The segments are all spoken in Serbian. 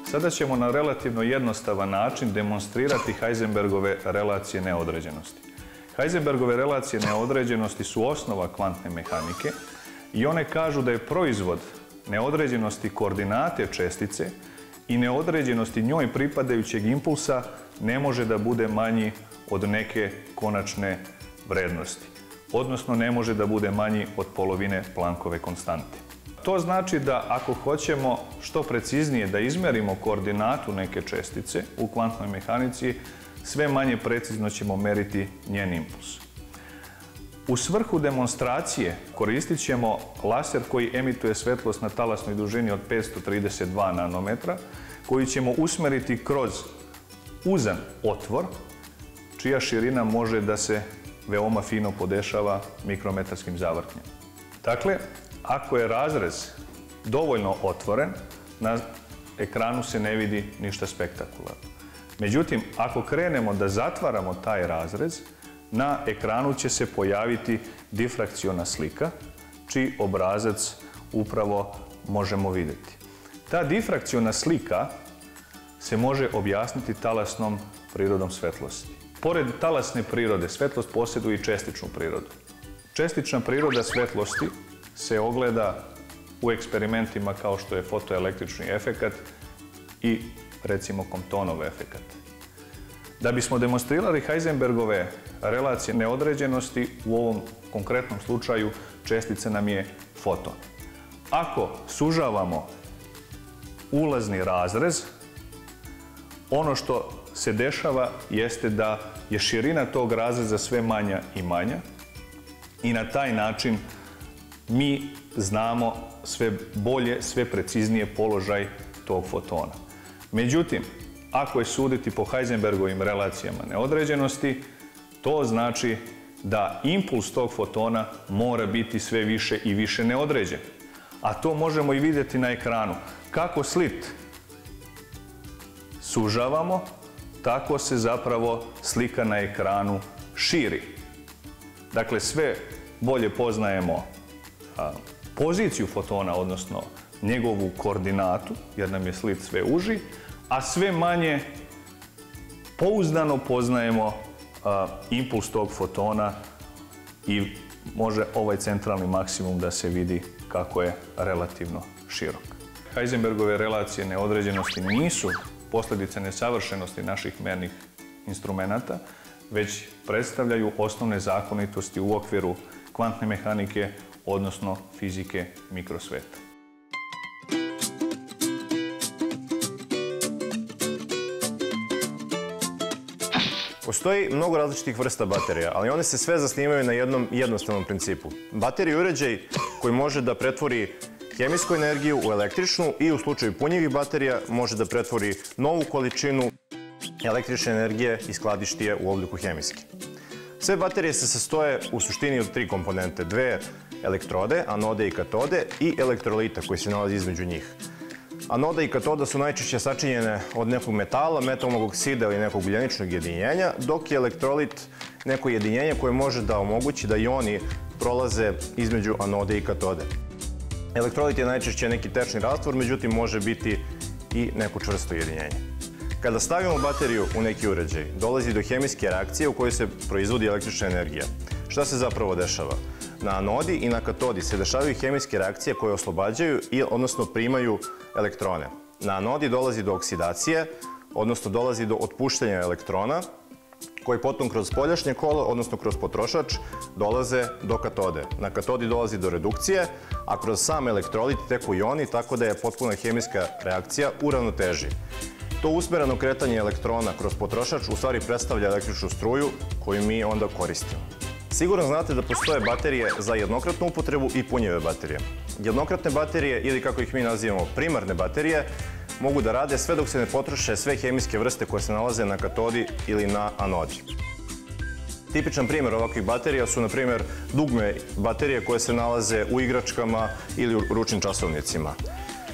Sada ćemo na relativno jednostavan način demonstrirati Heisenbergove relacije neodređenosti. Heisenbergove relacije neodređenosti su osnova kvantne mehanike i one kažu da je proizvod neodređenosti koordinate čestice i neodređenosti njoj pripadajućeg impulsa ne može da bude manji od neke konačne vrednosti, odnosno ne može da bude manji od polovine Planckove konstante. To znači da ako hoćemo što preciznije da izmerimo koordinatu neke čestice u kvantnoj mehanici, sve manje precizno ćemo meriti njen impuls. U svrhu demonstracije koristit ćemo laser koji emituje svetlost na talasnoj dužini od 532 nanometra, koji ćemo usmeriti kroz uzan otvor, čija širina može da se veoma fino podešava mikrometarskim zavrtnjem. Dakle, ako je razrez dovoljno otvoren, na ekranu se ne vidi ništa spektakularno. Međutim, ako krenemo da zatvaramo taj razrez, na ekranu će se pojaviti difrakciona slika, čiji obrazac upravo možemo vidjeti. Ta difrakciona slika se može objasniti talasnom prirodom svetlosti. Pored talasne prirode, svetlost posjeduje i čestičnu prirodu. Čestična priroda svetlosti se ogleda u eksperimentima kao što je fotoelektrični efekat i recimo Comptonov efekat. Da bismo demonstrirali Heisenbergove relacije neodređenosti, u ovom konkretnom slučaju čestica nam je foton. Ako sužavamo ulazni razrez, ono što se dešava jeste da je širina tog razreza sve manja i manja i na taj način mi znamo sve bolje, sve preciznije položaj tog fotona. Međutim, ako je suditi po Heisenbergovim relacijama neodređenosti, to znači da impuls tog fotona mora biti sve više i više neodređen. A to možemo i vidjeti na ekranu. Kako slit sužavamo, tako se zapravo slika na ekranu širi. Dakle, sve bolje poznajemo poziciju fotona, odnosno njegovu koordinatu, jer nam je slit sve uži, a sve manje pouzdano poznajemo impuls tog fotona i može ovaj centralni maksimum da se vidi kako je relativno širok. Heisenbergove relacije neodređenosti nisu posljedice nesavršenosti naših mernih instrumenata, već predstavljaju osnovne zakonitosti u okviru kvantne mehanike, odnosno fizike mikrosveta. Postoji mnogo različitih vrsta baterija, ali one se sve zasnivaju na jednom jednostavnom principu. Baterija je uređaj koji može da pretvori hemijsku energiju u električnu i u slučaju punjivih baterija može da pretvori novu količinu električne energije i skladišti je u obliku hemijske. Sve baterije se sastoje u suštini od tri komponente, dve elektrode, anode i katode i elektrolita koji se nalazi između njih. Anoda i katoda su najčešće sačinjene od nekog metala, metalnog oksida ili nekog ugljeničnog jedinjenja, dok je elektrolit neko jedinjenje koje može da omogući da ioni prolaze između anode i katode. Elektrolit je najčešće neki tečni rastvor, međutim može biti i neko čvrsto jedinjenje. Kada stavimo bateriju u neki uređaj, dolazi do hemijske reakcije u kojoj se proizvodi električna energija. Šta se zapravo dešava? Na anodi i na katodi se dešavaju hemijske reakcije koje oslobađaju, odnosno primaju elektrone. Na anodi dolazi do oksidacije, odnosno dolazi do otpuštanja elektrona, koji potom kroz spoljašnje kolo, odnosno kroz potrošač, dolaze do katode. Na katodi dolazi do redukcije, a kroz sam elektrolit teku ioni, tako da je potpuna hemijska reakcija u ravnoteži. To usmereno kretanje elektrona kroz potrošač u stvari predstavlja električnu struju koju mi onda koristimo. Sigurno znate da postoje baterije za jednokratnu upotrebu i punjive baterije. Jednokratne baterije, ili kako ih mi nazivamo primarne baterije, mogu da rade sve dok se ne potroše sve hemijske vrste koje se nalaze na katodi ili na anodi. Tipičan primjer ovakvih baterija su, na primjer, dugme baterije koje se nalaze u igračkama ili u ručnim časovnicima.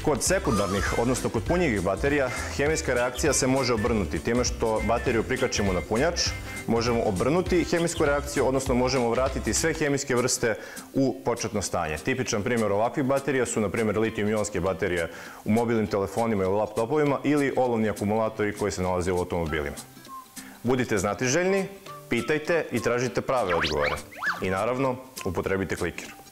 Kod sekundarnih, odnosno kod punjivih baterija, hemijska reakcija se može obrnuti. Time što bateriju prikačimo na punjač, možemo obrnuti hemijsku reakciju, odnosno možemo vratiti sve hemijske vrste u početno stanje. Tipičan primjer ovakvih baterija su, na primjer, litijum-ionske baterije u mobilnim telefonima i u laptopovima ili olovni akumulatori koji se nalaze u automobilima. Budite znatiželjni, pitajte i tražite prave odgovore. I naravno, upotrebite kliker.